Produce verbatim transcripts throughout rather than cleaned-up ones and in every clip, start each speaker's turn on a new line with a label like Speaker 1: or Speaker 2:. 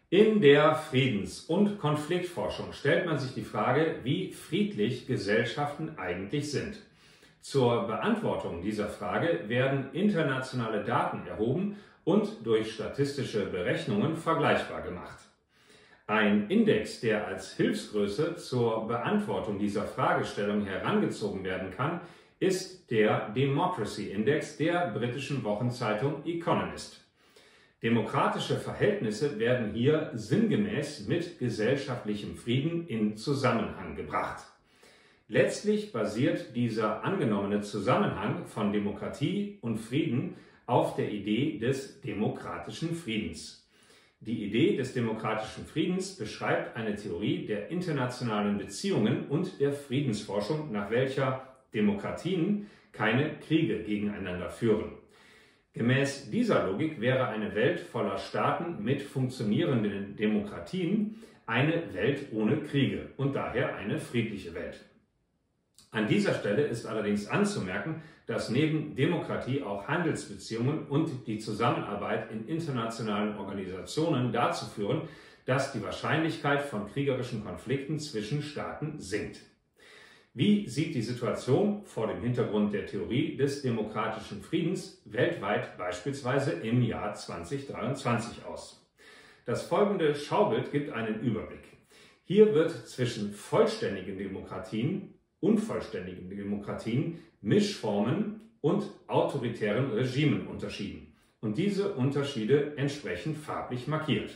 Speaker 1: In der Friedens- und Konfliktforschung stellt man sich die Frage, wie friedlich Gesellschaften eigentlich sind. Zur Beantwortung dieser Frage werden internationale Daten erhoben und durch statistische Berechnungen vergleichbar gemacht. Ein Index, der als Hilfsgröße zur Beantwortung dieser Fragestellung herangezogen werden kann, ist der Democracy Index der britischen Wochenzeitung Economist. Demokratische Verhältnisse werden hier sinngemäß mit gesellschaftlichem Frieden in Zusammenhang gebracht. Letztlich basiert dieser angenommene Zusammenhang von Demokratie und Frieden auf der Idee des demokratischen Friedens. Die Idee des demokratischen Friedens beschreibt eine Theorie der internationalen Beziehungen und der Friedensforschung, nach welcher Demokratien keine Kriege gegeneinander führen. Gemäß dieser Logik wäre eine Welt voller Staaten mit funktionierenden Demokratien eine Welt ohne Kriege und daher eine friedliche Welt. An dieser Stelle ist allerdings anzumerken, dass neben Demokratie auch Handelsbeziehungen und die Zusammenarbeit in internationalen Organisationen dazu führen, dass die Wahrscheinlichkeit von kriegerischen Konflikten zwischen Staaten sinkt. Wie sieht die Situation vor dem Hintergrund der Theorie des demokratischen Friedens weltweit beispielsweise im Jahr zweitausenddreiundzwanzig aus? Das folgende Schaubild gibt einen Überblick. Hier wird zwischen vollständigen Demokratien, unvollständigen Demokratien, Mischformen und autoritären Regimen unterschieden und diese Unterschiede entsprechend farblich markiert.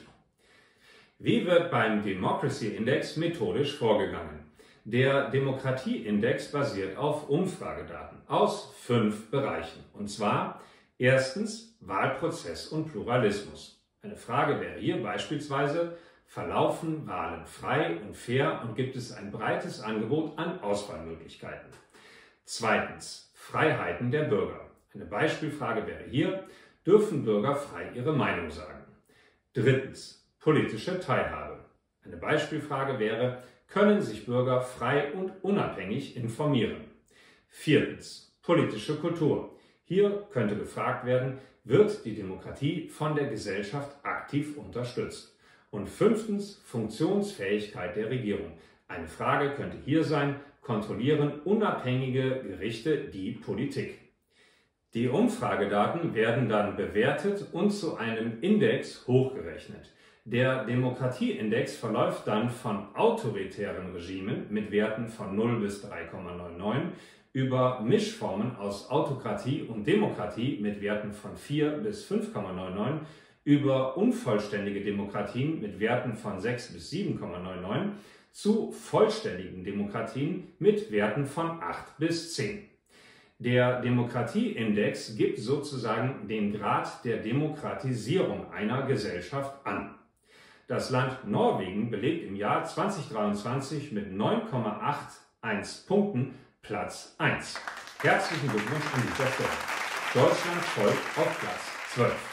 Speaker 1: Wie wird beim Democracy Index methodisch vorgegangen? Der Demokratieindex basiert auf Umfragedaten aus fünf Bereichen, und zwar erstens Wahlprozess und Pluralismus. Eine Frage wäre hier beispielsweise: Verlaufen Wahlen frei und fair und gibt es ein breites Angebot an Auswahlmöglichkeiten? Zweitens Freiheiten der Bürger. Eine Beispielfrage wäre hier: Dürfen Bürger frei ihre Meinung sagen? Drittens politische Teilhabe. Eine Beispielfrage wäre: Können sich Bürger frei und unabhängig informieren? Viertens politische Kultur. Hier könnte gefragt werden: Wird die Demokratie von der Gesellschaft aktiv unterstützt? Und fünftens Funktionsfähigkeit der Regierung. Eine Frage könnte hier sein: Kontrollieren unabhängige Gerichte die Politik? Die Umfragedaten werden dann bewertet und zu einem Index hochgerechnet. Der Demokratieindex verläuft dann von autoritären Regimen mit Werten von null bis drei Komma neunundneunzig über Mischformen aus Autokratie und Demokratie mit Werten von vier bis fünf Komma neunundneunzig über unvollständige Demokratien mit Werten von sechs bis sieben Komma neunundneunzig zu vollständigen Demokratien mit Werten von acht bis zehn. Der Demokratieindex gibt sozusagen den Grad der Demokratisierung einer Gesellschaft an. Das Land Norwegen belegt im Jahr zweitausenddreiundzwanzig mit neun Komma einundachtzig Punkten Platz eins. Herzlichen Glückwunsch an dieser Stelle. Deutschland folgt auf Platz zwölf.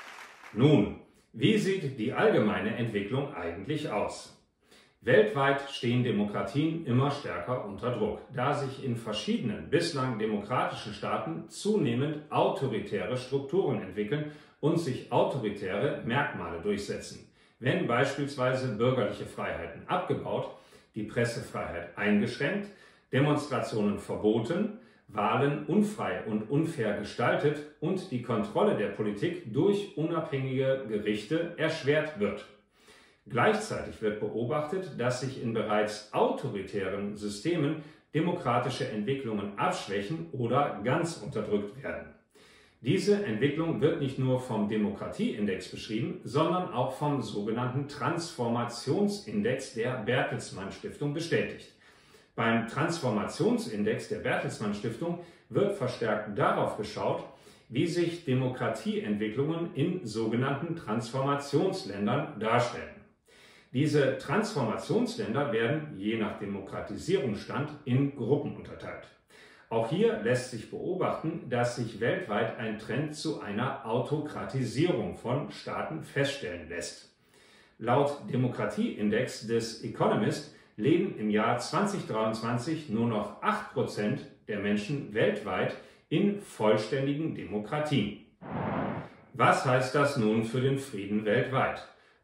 Speaker 1: Nun, wie sieht die allgemeine Entwicklung eigentlich aus? Weltweit stehen Demokratien immer stärker unter Druck, da sich in verschiedenen bislang demokratischen Staaten zunehmend autoritäre Strukturen entwickeln und sich autoritäre Merkmale durchsetzen. Wenn beispielsweise bürgerliche Freiheiten abgebaut, die Pressefreiheit eingeschränkt, Demonstrationen verboten, Wahlen unfrei und unfair gestaltet und die Kontrolle der Politik durch unabhängige Gerichte erschwert wird. Gleichzeitig wird beobachtet, dass sich in bereits autoritären Systemen demokratische Entwicklungen abschwächen oder ganz unterdrückt werden. Diese Entwicklung wird nicht nur vom Demokratieindex beschrieben, sondern auch vom sogenannten Transformationsindex der Bertelsmann Stiftung bestätigt. Beim Transformationsindex der Bertelsmann Stiftung wird verstärkt darauf geschaut, wie sich Demokratieentwicklungen in sogenannten Transformationsländern darstellen. Diese Transformationsländer werden je nach Demokratisierungsstand in Gruppen unterteilt. Auch hier lässt sich beobachten, dass sich weltweit ein Trend zu einer Autokratisierung von Staaten feststellen lässt. Laut Demokratieindex des Economist leben im Jahr zweitausenddreiundzwanzig nur noch acht Prozent der Menschen weltweit in vollständigen Demokratien. Was heißt das nun für den Frieden weltweit?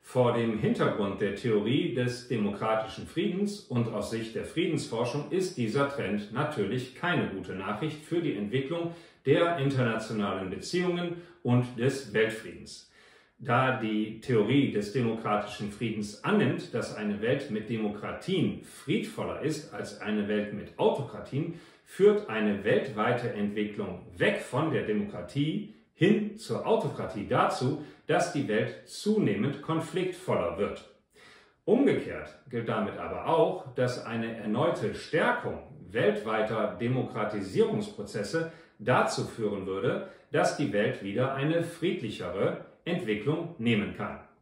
Speaker 1: Vor dem Hintergrund der Theorie des demokratischen Friedens und aus Sicht der Friedensforschung ist dieser Trend natürlich keine gute Nachricht für die Entwicklung der internationalen Beziehungen und des Weltfriedens. Da die Theorie des demokratischen Friedens annimmt, dass eine Welt mit Demokratien friedvoller ist als eine Welt mit Autokratien, führt eine weltweite Entwicklung weg von der Demokratie hin zur Autokratie dazu, dass die Welt zunehmend konfliktvoller wird. Umgekehrt gilt damit aber auch, dass eine erneute Stärkung weltweiter Demokratisierungsprozesse dazu führen würde, dass die Welt wieder eine friedlichere Entwicklung nehmen kann.